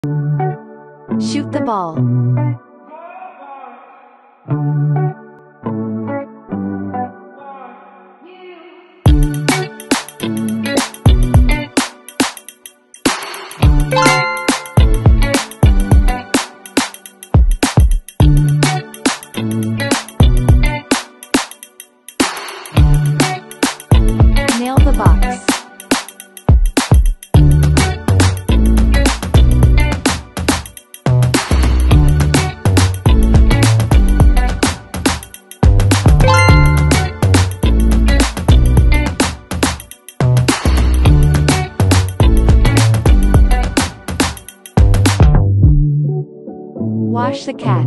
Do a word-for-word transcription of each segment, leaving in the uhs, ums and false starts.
Shoot the ball. Nail the box. Wash the cat.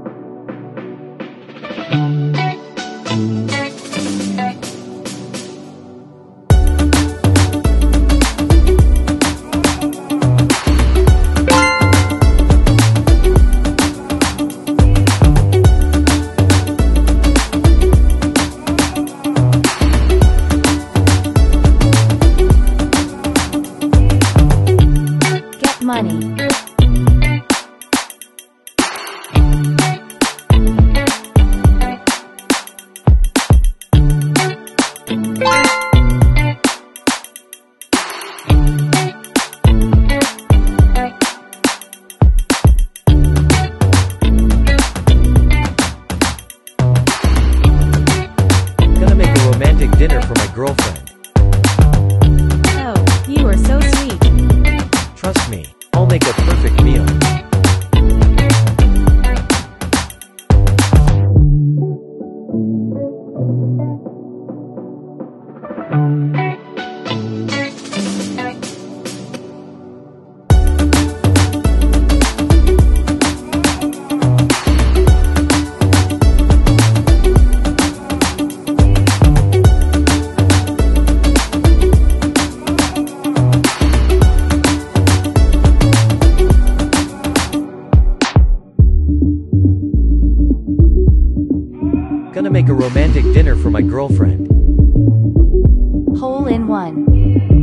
Get money. Gonna make a romantic dinner for my girlfriend. Oh, you are so sweet. Trust me, I'll make a perfect meal. Gonna make a romantic dinner for my girlfriend. Hole in one.